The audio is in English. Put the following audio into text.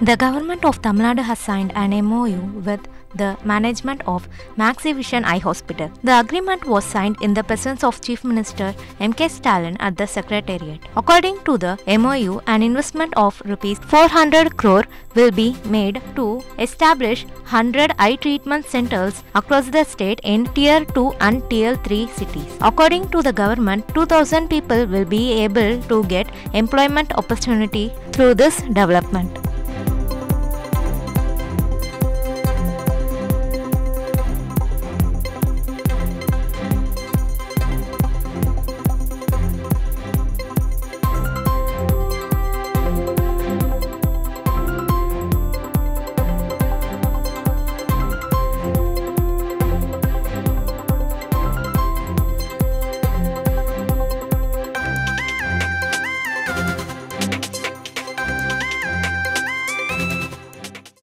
The government of Tamil Nadu has signed an MOU with the management of Maxivision Eye Hospital. The agreement was signed in the presence of Chief Minister Stalin at the Secretariat. According to the MOU, an investment of Rs 400 crore will be made to establish 100 eye treatment centers across the state in Tier 2 and Tier 3 cities. According to the government, 2,000 people will be able to get employment opportunity through this development.